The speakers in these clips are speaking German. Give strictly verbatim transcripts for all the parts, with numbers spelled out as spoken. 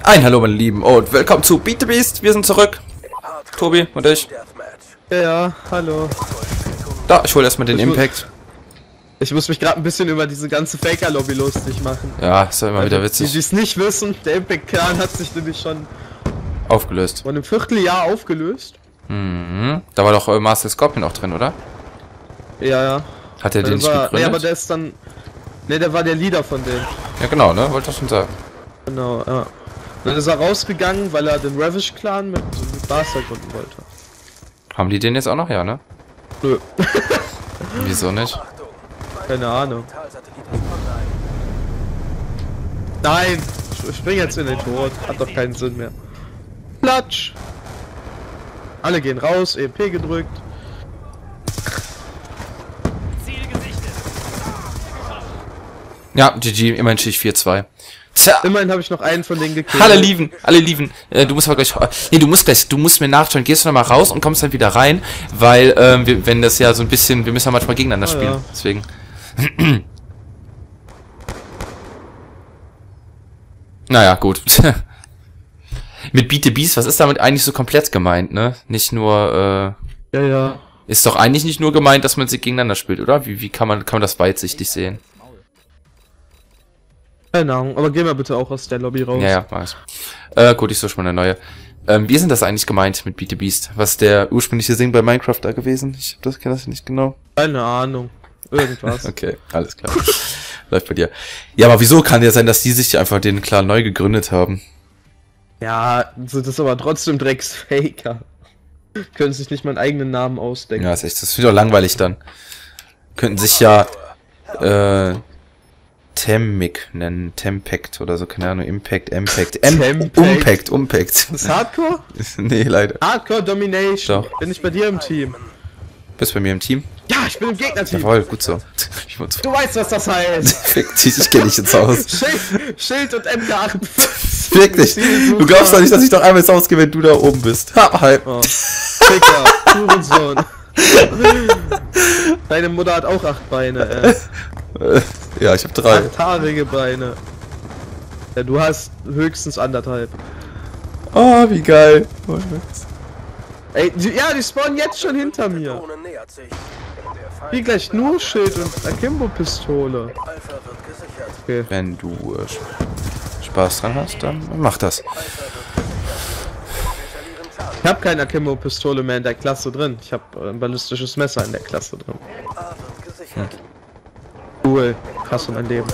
Ein Hallo meine Lieben und willkommen zu Beat the Beast. Wir sind zurück. Tobi und ich. Ja, ja, hallo. Da, ich hole erstmal den ich Impact. Muss, ich muss mich gerade ein bisschen über diese ganze Faker-Lobby lustig machen. Ja, ist ja immer also, wieder witzig. Die, die es nicht wissen, der Impact-Clan hat sich nämlich schon aufgelöst. vor einem Vierteljahr aufgelöst. Mhm. Da war doch äh, Master Scorpion auch drin, oder? Ja, ja. Hat er den nicht war, gegründet? Nee, aber der ist dann... Ne, der war der Leader von denen. Ja genau, ne? Wollte ich schon sagen. Genau, ja. Dann ist er rausgegangen, weil er den Ravish-Clan mit, mit Master gründen wollte. Haben die den jetzt auch noch? Ja, ne? Nö. Wieso nicht? Keine Ahnung. Nein! Ich spring jetzt in den Tod. Hat doch keinen Sinn mehr. Platsch! Alle gehen raus, E M P gedrückt. Ja, G G, immerhin stehe ich vier zwei. Tja. Immerhin habe ich noch einen von denen gekillt. Alle lieben, alle lieben. Äh, du musst aber gleich. Nee, du musst gleich, du musst mir nachschauen, gehst du noch mal raus und kommst dann wieder rein, weil, ähm, wir, wenn das ja so ein bisschen, wir müssen ja manchmal gegeneinander oh, spielen. Ja. Deswegen. Naja, gut. Mit Beat the Beast, was ist damit eigentlich so komplett gemeint, ne? Nicht nur, äh. Ja, ja. Ist doch eigentlich nicht nur gemeint, dass man sie gegeneinander spielt, oder? Wie, wie kann man, kann man das weitsichtig sehen? Keine Ahnung, aber geh mal bitte auch aus der Lobby raus. Ja, ja, mach ich. Äh, gut, ich suche schon mal eine neue. Ähm, wie ist denn das eigentlich gemeint mit Beat the Beast? Was ist der ursprüngliche Sing bei Minecraft da gewesen? Ich hab das, kenn das nicht genau. Keine Ahnung. Irgendwas. Okay, alles klar. Läuft bei dir. Ja, aber wieso kann ja sein, dass die sich einfach den Clan neu gegründet haben? Ja, das ist aber trotzdem Drecksfaker. Können sich nicht meinen eigenen Namen ausdenken. Ja, ist echt, das ist wieder langweilig dann. Könnten sich ja, äh, Temmik nennen, Tempact oder so, keine Ahnung, Impact, Impact, Impact, Umpact, Umpact. Das ist Hardcore? Nee, leider. Hardcore Domination. Doch. Bin ich bei dir im Team? Bist bei mir im Team? Ja, ich bin im Gegnerteam. Jawohl, gut so. Du weißt, was das heißt. Fick dich, ich geh nicht ins Haus. Schild, Schild und M K achtundfünfzig. Fick dich. Du glaubst doch nicht, dass ich doch einmal ins Haus gehe, wenn du da oben bist. Ha, halb. Oh. Ficker, Hurensohn. Deine Mutter hat auch acht Beine, ey. Ja, ich hab drei. Achthaarige Beine. Ja, du hast höchstens anderthalb. Oh, wie geil. Ey, die, ja, die spawnen jetzt schon hinter mir. Wie gleich nur Schild und Akimbo-Pistole. Okay. Wenn du äh, Spaß dran hast, dann mach das. Ich hab keine Akimbo-Pistole mehr in der Klasse drin. Ich hab ein ballistisches Messer in der Klasse drin. Hm. Cool. Hasse mein Leben.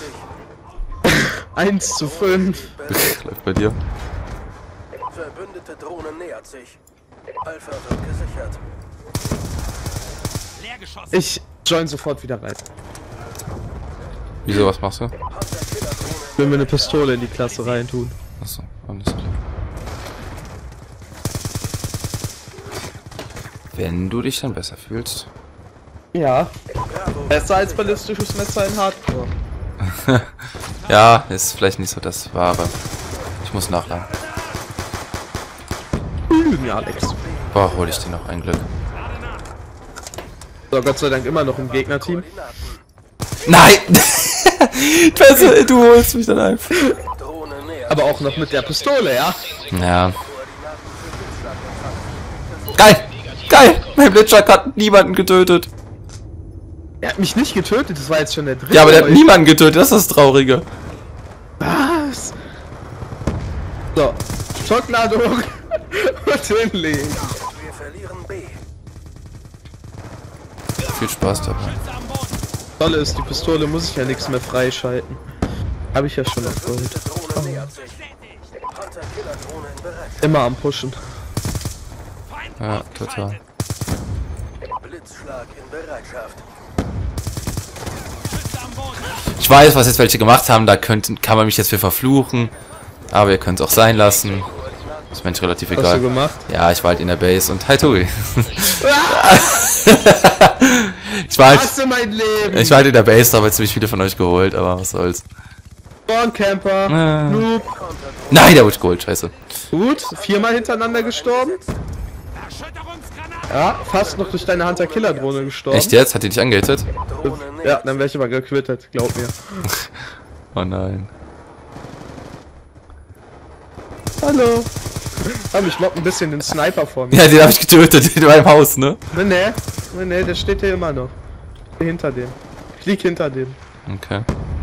eins zu fünf. Läuft bei dir. Verbündete Drohne nähert sich. Alpha wird gesichert. Ich join sofort wieder rein. Wieso, was machst du? Ich will mir eine Pistole in die Klasse reintun. Achso, alles klar. Wenn du dich dann besser fühlst. Ja. Besser als ballistisches Messer in Hardcore. Ja, ist vielleicht nicht so das Wahre. Ich muss nachladen. Lügen, Alex. Boah, hol ich dir noch ein Glück. So, Gott sei Dank immer noch im Gegnerteam. Nein! Du holst mich dann einfach. Aber auch noch mit der Pistole, ja? Ja. Geil! Geil! Mein Blitzschlag hat niemanden getötet. Er hat mich nicht getötet, das war jetzt schon der dritte. Ja, aber der hat niemanden getötet, das ist das Traurige. Was? So, Schockladung und hinlegen. Wir verlieren B. Viel Spaß dabei. Tolle ist, die Pistole muss ich ja nichts mehr freischalten. Habe ich ja schon auf Gold. Drohne nähert sich. Hunter-Killer-Drohne in Bereitschaft. Immer am Pushen. Ja, total. Blitzschlag in Bereitschaft. Ich weiß, was jetzt welche gemacht haben, da könnten, kann man mich jetzt für verfluchen. Aber ihr könnt es auch sein lassen. Ist mir relativ egal. Was hast du gemacht? Ja, ich war halt in der Base und hi Tobi. ich war halt, Hasse mein Leben! ich war halt in der Base, da haben jetzt ziemlich viele von euch geholt, aber was soll's. Born-Camper, Äh. Noob. Nein, der wurde geholt, scheiße. Gut, viermal hintereinander gestorben. Ja, fast noch durch deine Hunter-Killer-Drohne gestorben. Echt jetzt? Hat die dich angehittet? Ja, dann wäre ich aber gequittet, glaub mir. Oh nein. Hallo. Komm, ich lock ein bisschen den Sniper vor mir. Ja, den habe ich getötet in meinem Haus, ne? Ne, ne, ne, ne, der steht hier immer noch. Hinter dem. Ich lieg hinter dem. Okay.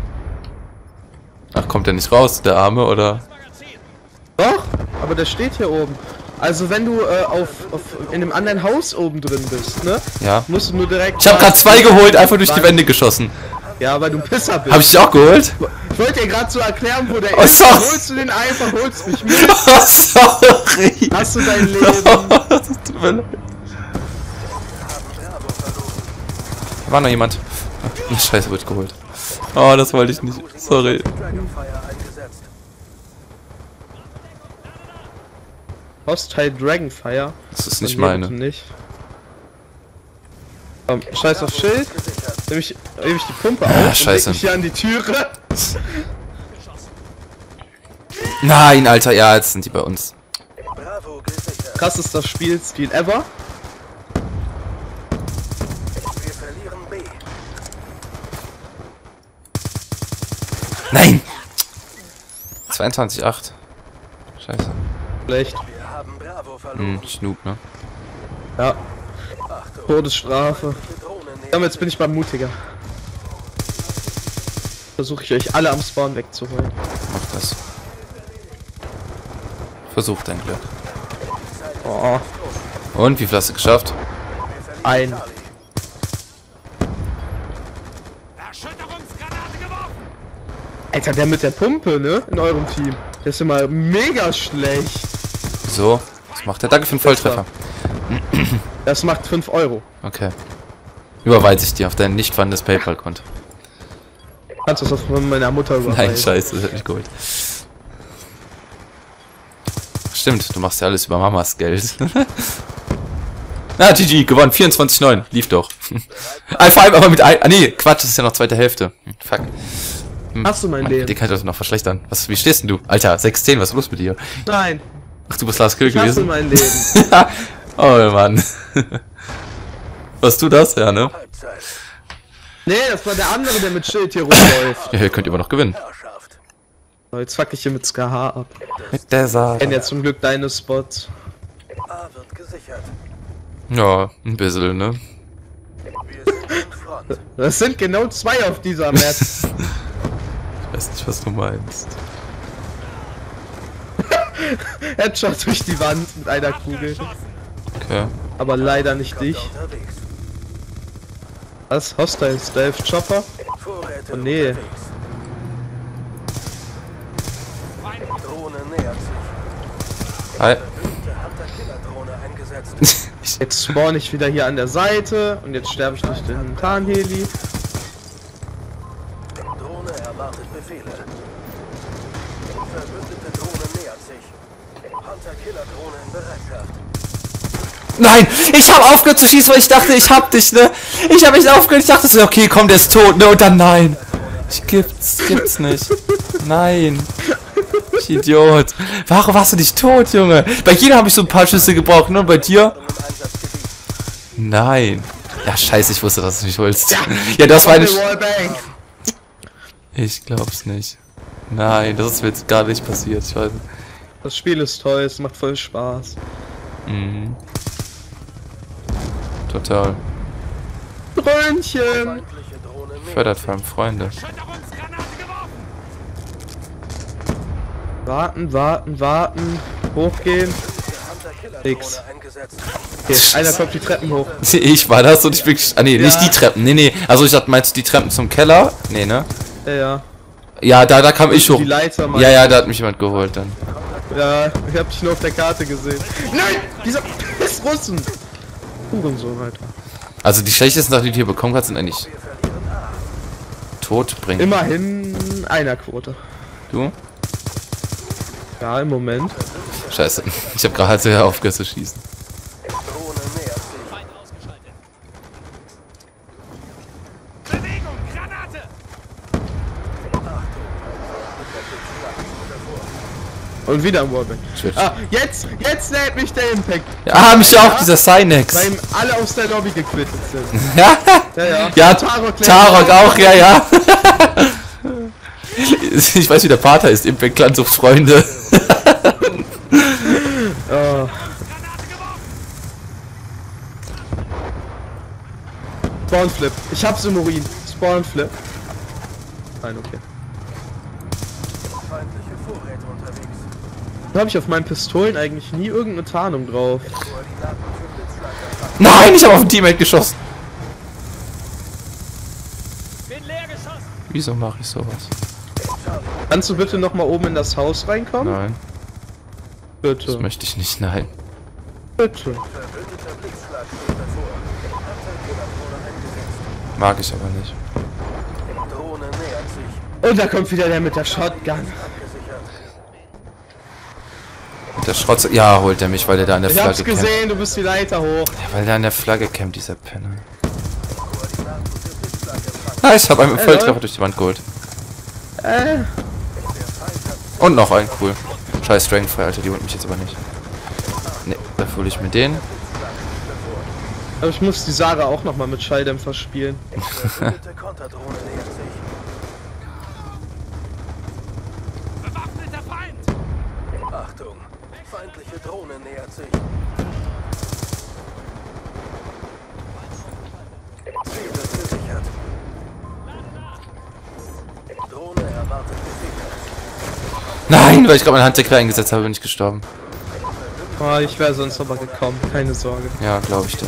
Ach, kommt der nicht raus, der Arme, oder? Doch, aber der steht hier oben. Also wenn du äh, auf, auf in einem anderen Haus oben drin bist, ne? Ja. Musst du nur direkt... Ich habe gerade zwei geholt, einfach durch die Wände geschossen. Ja, weil du ein Pisser bist. Habe ich die auch geholt? Ich wollte dir gerade so erklären, wo der Oh, ist. sorry. Holst du den einfach, holst mich mit. Oh, sorry. Hast du dein Leben? Das tut mir leid. War noch jemand? Ach, Scheiße, wird geholt. Oh, das wollte ich nicht. Sorry. Dragonfire eingesetzt. Hostile Dragonfire. Das ist nicht Von mir meine. bitte Nicht. Komm, scheiß auf Schild. Nehme ich, nehm ich die Pumpe Ah, auf scheiße. und leg mich hier an die Türe. Nein, Alter, ja, jetzt sind die bei uns. Bravo gesichert. Krassester Spielstil ever. Wir verlieren B. Nein! zweiundzwanzig acht. Scheiße. Schlecht. Wir haben Bravo verloren. Hm, Schnup, ne? Ja. Todesstrafe. Die Drohne nähert Komm, jetzt bin ich beim Mutiger. Versuche ich euch alle am Spawn wegzuholen. Mach das. Versuch dein Glück. Oh, Und, wie viel hast du geschafft? ein. Alter, der mit der Pumpe, ne? In eurem Team. Der ist immer mega schlecht. So, was macht der? Danke für den Volltreffer. Das macht fünf Euro. Okay. Überweise ich dir auf dein nicht vorhandenes PayPal-Konto. Kannst du das auch von meiner Mutter überweisen? Nein, scheiße, das hat mich geholt. Stimmt, du machst ja alles über Mamas Geld. Ah, G G, gewonnen, vierundzwanzig neun, lief doch. Ah, vor allem aber mit ein... Ah, nee, Quatsch, das ist ja noch zweite Hälfte. Hm, fuck. Hm, Hast du mein Mann, Leben? den kann ich doch noch verschlechtern. Was, wie stehst denn du? Alter, sechs zehn, was ist los mit dir? Nein, Ach, du bist Last Kill ich hasse gewesen? mein Leben. Oh, Mann. Warst du das? Ja, ne? Halbzeit. Nee, das war der andere, der mit Schild hier rumläuft. Ja, ihr könnt immer noch gewinnen. Herrschaft. So, jetzt fuck ich hier mit Ska H ab. Mit der Saat. Ich kenn ja zum Glück deine Spots. A wird gesichert. Ja, ein bisschen, ne? Wir sind in Front. Das sind genau zwei auf dieser Map. Ich weiß nicht, was du meinst. Headshot durch die Wand mit einer Kugel. Okay. Aber leider nicht dich. Unterwegs. Was? Hostile Stealth Chopper? Vorräte Oh, nee. unterwegs. Drohne nähert sich. Hi. Verwünschte Hunter-Killer-Drohne eingesetzt. Jetzt spawn ich wieder hier an der Seite und jetzt sterbe ich durch den Tarnheli. Drohne erwartet Befehle. Verbündete Drohne nähert sich. Hunter-Killer-Drohne in Bereitschaft. Nein, ich habe aufgehört zu schießen, weil ich dachte, ich hab dich, ne? Ich habe nicht aufgehört, ich dachte so, okay, komm, der ist tot, ne? Und dann nein. Ich gibt's, gibt's nicht. Nein. Ich Idiot. Warum warst du nicht tot, Junge? Bei jedem habe ich so ein paar Schüsse gebraucht, ne? Und bei dir? Nein. Ja, scheiße, ich wusste, dass du mich holst. Ja, das war eine... Sch Wallbang. ich glaub's nicht. Nein, das ist mir jetzt gar nicht passiert, ich weiß nicht. Das Spiel ist toll, es macht voll Spaß. Mhm. Total. Brönnchen! Feindliche Drohne nähert Fördert vor allem Freunde. Warten, warten, warten. Hochgehen. Nix. Hunter-Killer-Drohne eingesetzt. Okay, einer kommt die Treppen hoch. Ich war das und ich bin... Ah, nee, nicht Ja. die Treppen. Nee, nee. Also ich dachte, meinst du die Treppen zum Keller? Nee, ne? Ja, ja. Ja, da, da kam ich hoch. Die Leiter mal. Ja, ja, da hat mich jemand geholt dann. Ja, ich hab dich nur auf der Karte gesehen. Nein! Dieser Piss Russen! Hurensohn, Alter. Also die schlechtesten Sachen, die du hier bekommen kannst, sind eigentlich... Tod bringen. Immerhin einer Quote. Du? Ja, im Moment. Scheiße. Ich habe gerade sehr aufgehört zu schießen. Drohne nähert sich. Bewegung, Granate! Und wieder ein Wallbang. Schwitz. Ah, jetzt, jetzt lädt mich der Impact. Ah, mich auch, dieser Cynex. Weil ihm alle aus der Lobby gequittet sind. Ja, Ja, ja. ja, Tarok lädt Tarok mich auch, ja, ja. Ich weiß, wie der Pater ist. Impact Clan sucht Freunde. Spawnflip. Ich hab's im Urin. Spawnflip. Nein, okay. Feindliche Vorräte unterwegs. Da habe ich auf meinen Pistolen eigentlich nie irgendeine Tarnung drauf. Koordinaten für Blitzschlag. Nein, ich habe auf ein Teammate geschossen. Bin leer geschossen. Wieso mache ich sowas? Kannst du bitte noch mal oben in das Haus reinkommen? Nein, Bitte. das möchte ich nicht, nein. Bitte. Verbündeter Blitzschlag steht bevor. Hunter-Killer-Drohne eingesetzt. Mag ich aber nicht. Drohne nähert sich. Und da kommt wieder der mit der Shotgun. Abgesichert. Der Schrotz... Ja, holt er mich, weil der da an der Ich Flagge hab's campt. gesehen, du bist die Leiter hoch. Ja, weil der an der Flagge campt, dieser Penner. Koordinaten für Blitzschlag empfangen. Ah, ich habe einen Hey, Volltreffer Leute. durch die Wand geholt. Äh. Und noch einen, cool. Scheiß Dragonfire, Alter, die holt mich jetzt aber nicht. Ne, dafür hole ich mir den. Aber ich muss die Sarah auch noch mal mit Schalldämpfer spielen. Verbündete Konterdrohne nähert sich. Bewaffneter Feind. Achtung! Feindliche Drohne nähert sich. Ziel wird gesichert. Drohne erwartet Befehle. Nein, weil ich gerade meine Hand quer eingesetzt habe, bin ich gestorben. Oh, ich wäre sonst aber gekommen, keine Sorge. Ja, glaube ich dir.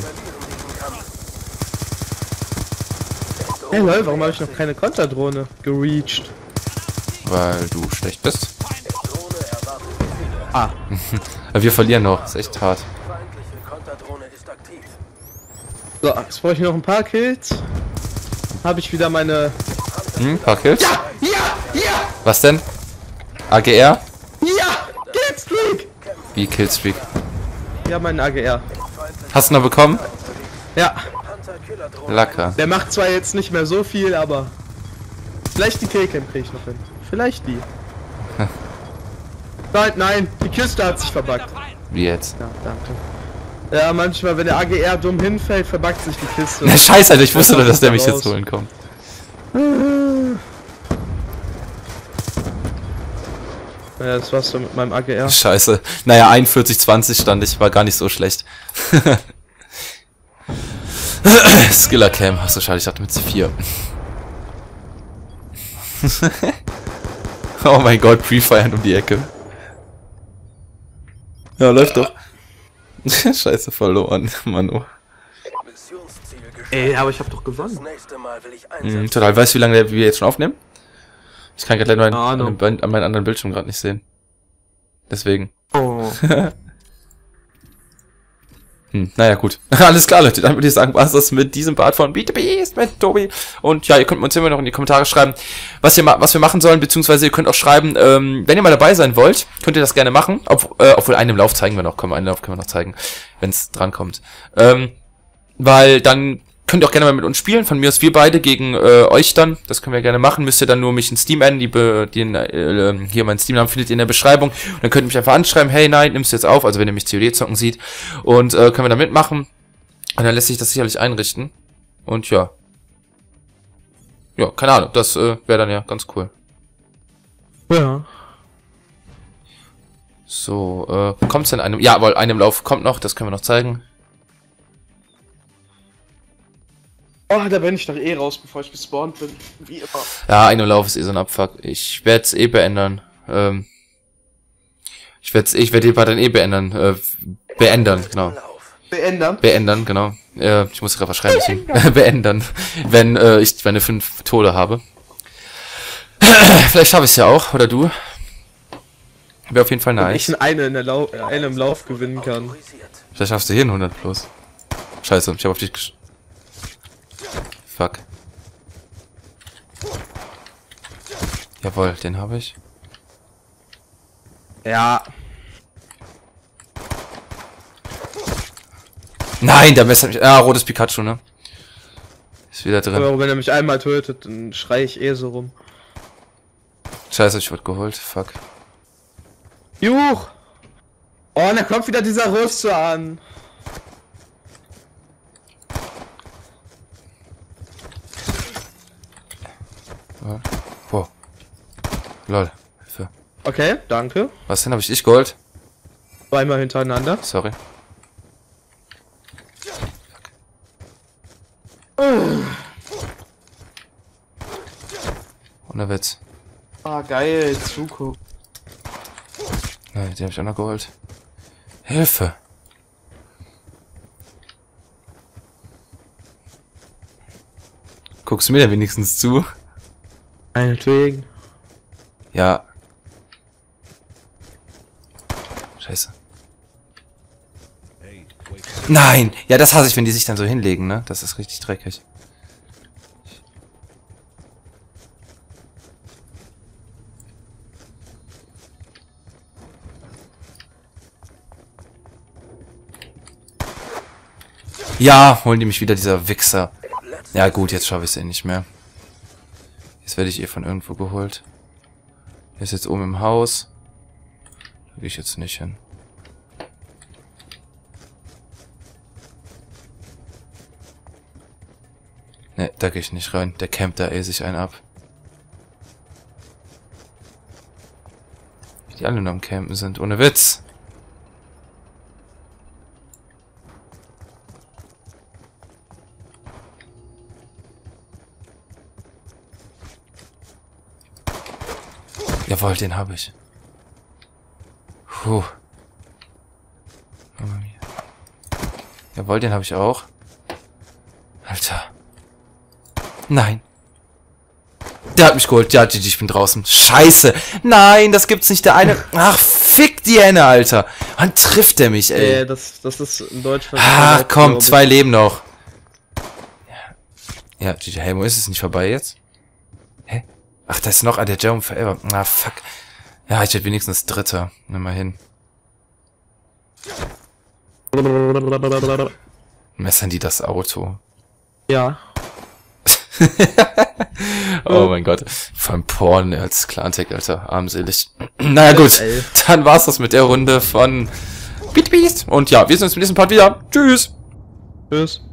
Hey lol, warum habe ich noch keine Konterdrohne gereached? Weil du schlecht bist. Drohne erwartet Befehle. Ah, Aber wir verlieren noch, ist echt hart. Feindliche Konterdrohne ist aktiv. so, jetzt brauche ich noch ein paar Kills. Habe ich wieder meine... Hm, paar Kills? Ja, ja, ja, Was denn? A G R? ja, Killstreak! Wie Killstreak? Ja, mein A G R. Hast du noch bekommen? Ja, Hunter-Killer-Drohne. Lacker. der macht zwar jetzt nicht mehr so viel, aber... Vielleicht die Killcam kriege ich noch hin. Vielleicht die. Nein, nein, die Kiste hat sich verbuggt. Wie jetzt? Ja, danke. Ja, manchmal, wenn der A G R dumm hinfällt, verbuggt sich die Kiste. Na scheiße, Alter, ich wusste Das doch, dass der kommt mich da jetzt raus. holen kommt. Ja, das war's so mit meinem A G R. Scheiße. Naja, einundvierzig zwanzig stand ich, war gar nicht so schlecht. Skiller Cam. Achso, schade, ich dachte mit C vier. Oh mein Gott, Pre-Feiern um die Ecke. Ja, läuft doch. Scheiße, verloren, Manu. Missionsziel geschafft. Ey, aber ich hab doch Das gewonnen. nächste Mal will ich Mhm, einsetzen. total. Weißt du, wie lange wir jetzt schon aufnehmen? Ich kann gerade leider Keine meinen, Ahnung. an, an meinen anderen Bildschirm gerade nicht sehen. Deswegen. Oh. Hm, naja, gut. Alles klar, Leute. Dann würde ich sagen, war es das mit diesem Part von Beat the Beast mit Tobi. Und ja, ihr könnt uns immer noch in die Kommentare schreiben, was ihr ma was wir machen sollen, beziehungsweise ihr könnt auch schreiben, ähm, wenn ihr mal dabei sein wollt, könnt ihr das gerne machen. Ob, äh, obwohl einen im Lauf zeigen wir noch. Komm, einen Lauf können wir noch zeigen, wenn es dran kommt. Ähm, weil dann könnt ihr auch gerne mal mit uns spielen. Von mir aus wir beide gegen äh, euch dann. Das können wir gerne machen. Müsst ihr dann nur mich in Steam adden. Die, be den, äh, hier meinen Steam-Namen findet ihr in der Beschreibung. Und dann könnt ihr mich einfach anschreiben. Hey, nein, nimmst du jetzt auf. Also wenn ihr mich C O D zocken sieht. Und äh, können wir da mitmachen. Und dann lässt sich das sicherlich einrichten. Und ja. Ja, keine Ahnung. Das äh, wäre dann ja ganz cool. Ja. So, äh, kommt's denn einem? Ja, weil einem Lauf kommt noch. Das können wir noch zeigen. Oh, da bin ich doch eh raus, bevor ich gespawnt bin. Wie immer. Ja, einem Lauf ist eh so ein Abfuck. Ich werde es eh beändern. Ähm, ich werde ich werde den Part dann eh beändern. Äh, beändern, genau. Lauf. Beändern. Beändern, genau. Äh, ich muss gerade was schreiben, deswegen. Beändern. Wenn äh, ich meine fünf Tode habe. Vielleicht schaffe ich es ja auch, oder du? Wäre auf jeden Fall Wenn ich nice. in eine in der Lau äh, eine im Lauf gewinnen kann. Autorisiert. Vielleicht schaffst du hier einen hundert plus. Scheiße, ich habe auf dich gesch... Fuck. Jawohl, den habe ich. Ja. Nein, der messert mich. Ah, rotes Pikachu, ne? Ist wieder drin. Aber wenn er mich einmal tötet, dann schrei ich eh so rum. Scheiße, ich wurde geholt. Fuck. Juch! Oh, und da kommt wieder dieser Rüste an. Wow. Lol. Hilfe. Okay, danke. Was denn? Habe ich dich geholt? Zweimal hintereinander. Sorry. Ohne Witz. Ah, geil, zugucken. Ja, die habe ich auch noch geholt. Hilfe! Guckst du mir da wenigstens zu? Meinetwegen. Ja. Scheiße. Nein! Ja, das hasse ich, wenn die sich dann so hinlegen, ne? Das ist richtig dreckig. Ja, holen die mich wieder, dieser Wichser. Ja gut, jetzt schaffe ich es eh nicht mehr. Jetzt werde ich eh von irgendwo geholt. Der ist jetzt oben im Haus. Da gehe ich jetzt nicht hin. Ne, da gehe ich nicht rein. Der campt da eh sich einen ab. Wie die alle nur am Campen sind, ohne Witz. Jawohl, den habe ich. Puh. Jawohl, den habe ich auch. Alter. Nein. Der hat mich geholt. Ja, G G, ich bin draußen. Scheiße. Nein, das gibt's nicht. Der eine... Ach, fick die Henne, Alter. Wann trifft der mich, ey? Äh, das, das ist in Deutschland... Ah, komm, zwei Leben noch. Ja, G G, hey, wo ist es nicht vorbei jetzt? Hä? Ach, da ist noch... Ah, der Jerome Forever. Ah, fuck. Ja, ich werde wenigstens Dritter. Nimm mal hin. Messern die das Auto? Ja. Oh mein Gott. Vor allem Porn als Clantech, Alter. Armselig. Naja, gut. Dann war's das mit der Runde von Beat Beast. Und ja, wir sehen uns im nächsten Part wieder. Tschüss. Tschüss.